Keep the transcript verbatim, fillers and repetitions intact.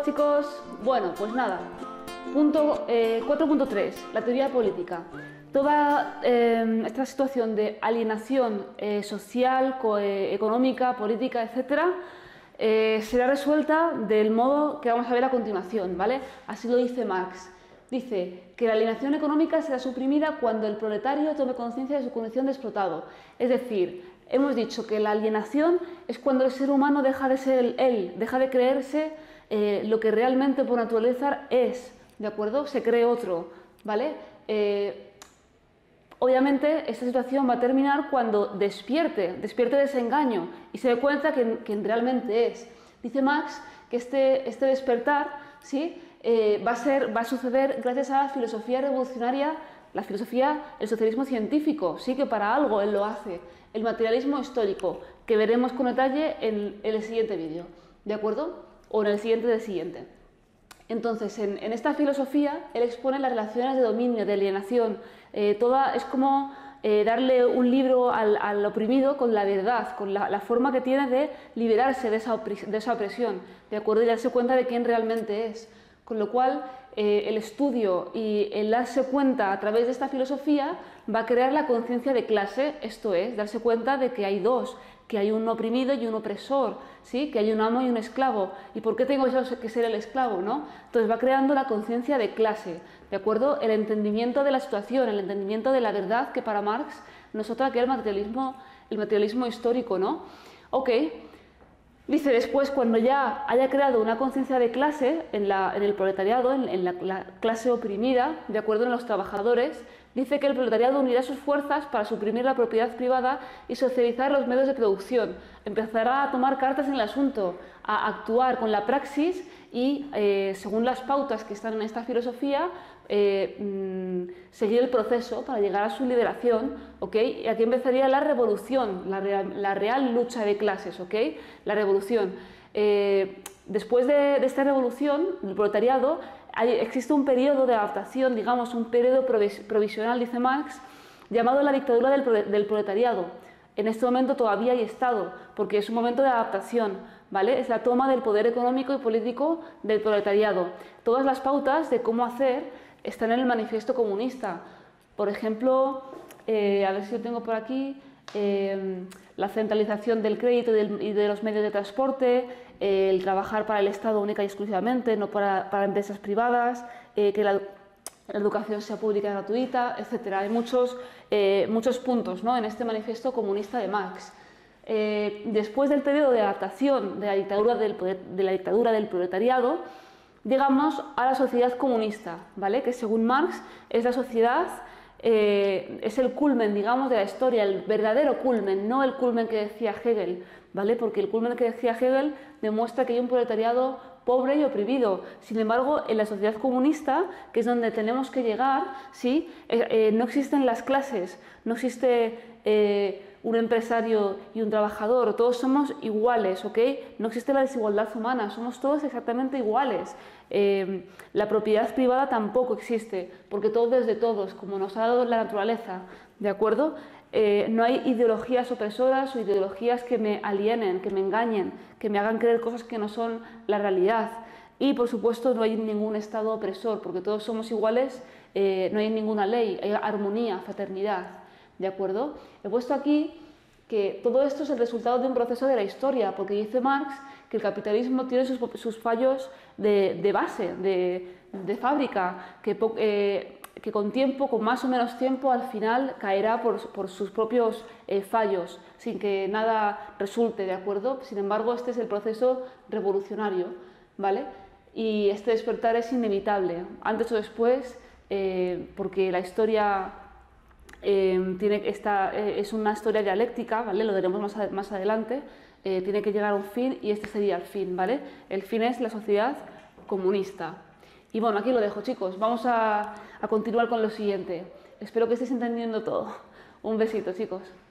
Hola chicos, bueno, pues nada, punto, eh, cuatro punto tres, la teoría política. Toda eh, esta situación de alienación eh, social, eh, económica, política, etcétera, eh, será resuelta del modo que vamos a ver a continuación, ¿vale? Así lo dice Marx. Dice que la alienación económica será suprimida cuando el proletario tome conciencia de su condición de explotado. Es decir, hemos dicho que la alienación es cuando el ser humano deja de ser el él, deja de creerse eh, lo que realmente por naturaleza es, ¿de acuerdo? Se cree otro, ¿vale? Eh, obviamente esta situación va a terminar cuando despierte, despierte de ese engaño y se dé cuenta que, que realmente es. Dice Marx que este, este despertar, ¿sí? Eh, va, a ser, va a suceder gracias a la filosofía revolucionaria, la filosofía, el socialismo científico, sí que para algo él lo hace, el materialismo histórico, que veremos con detalle en, en el siguiente vídeo, ¿de acuerdo? O en el siguiente del siguiente. Entonces, en, en esta filosofía, él expone las relaciones de dominio, de alienación, eh, toda, es como eh, darle un libro al, al oprimido con la verdad, con la, la forma que tiene de liberarse de esa, de esa opresión, ¿de acuerdo? Y darse cuenta de quién realmente es. Con lo cual, eh, el estudio y el darse cuenta a través de esta filosofía va a crear la conciencia de clase, esto es, darse cuenta de que hay dos, que hay un oprimido y un opresor, ¿sí? Que hay un amo y un esclavo. ¿Y por qué tengo yo que ser el esclavo, no? Entonces va creando la conciencia de clase, ¿de acuerdo? El entendimiento de la situación, el entendimiento de la verdad, que para Marx no es otra que el materialismo, el materialismo histórico, ¿no? Ok. Dice después, cuando ya haya creado una conciencia de clase en, la, en el proletariado, en, en la, la clase oprimida, de acuerdo en los trabajadores, dice que el proletariado unirá sus fuerzas para suprimir la propiedad privada y socializar los medios de producción. Empezará a tomar cartas en el asunto, a actuar con la praxis y, eh, según las pautas que están en esta filosofía, eh, mmm, seguir el proceso para llegar a su liberación, ¿ok? Y aquí empezaría la revolución, la real, la real lucha de clases, ¿ok? La revolución. Eh, después de, de esta revolución, el proletariado, hay, existe un periodo de adaptación, digamos, un periodo provisional, dice Marx, llamado la dictadura del, del proletariado. En este momento todavía hay Estado, porque es un momento de adaptación, ¿vale? Es la toma del poder económico y político del proletariado. Todas las pautas de cómo hacer están en el manifiesto comunista. Por ejemplo, eh, a ver si lo tengo por aquí, eh, la centralización del crédito y, del, y de los medios de transporte, eh, el trabajar para el Estado única y exclusivamente, no para, para empresas privadas, eh, que la, la educación sea pública y gratuita, etcétera. Hay muchos, eh, muchos puntos, ¿no?, en este manifiesto comunista de Marx. Eh, después del periodo de adaptación de la dictadura del, de la dictadura del proletariado, llegamos a la sociedad comunista, ¿vale? Que según Marx es la sociedad, eh, es el culmen, digamos, de la historia, el verdadero culmen, no el culmen que decía Hegel, ¿vale? Porque el culmen que decía Hegel demuestra que hay un proletariado pobre y oprimido. Sin embargo, en la sociedad comunista, que es donde tenemos que llegar, ¿sí? eh, eh, no existen las clases, no existe eh, un empresario y un trabajador, todos somos iguales, ¿ok? No existe la desigualdad humana, somos todos exactamente iguales. Eh, la propiedad privada tampoco existe, porque todo es de todos, como nos ha dado la naturaleza, ¿de acuerdo? Eh, no hay ideologías opresoras o ideologías que me alienen, que me engañen, que me hagan creer cosas que no son la realidad. Y, por supuesto, no hay ningún Estado opresor, porque todos somos iguales, eh, no hay ninguna ley, hay armonía, fraternidad, ¿de acuerdo? He puesto aquí que todo esto es el resultado de un proceso de la historia, porque dice Marx que el capitalismo tiene sus, sus fallos de, de base, de, de fábrica, que... Eh, que con tiempo, con más o menos tiempo, al final caerá por, por sus propios eh, fallos, sin que nada resulte, ¿de acuerdo? Sin embargo, este es el proceso revolucionario, ¿vale? Y este despertar es inevitable, antes o después, eh, porque la historia eh, tiene, esta, eh, es una historia dialéctica, ¿vale? Lo veremos más, a, más adelante, eh, tiene que llegar a un fin y este sería el fin, ¿vale? El fin es la sociedad comunista. Y bueno, aquí lo dejo, chicos. Vamos a, a continuar con lo siguiente. Espero que estéis entendiendo todo. Un besito, chicos.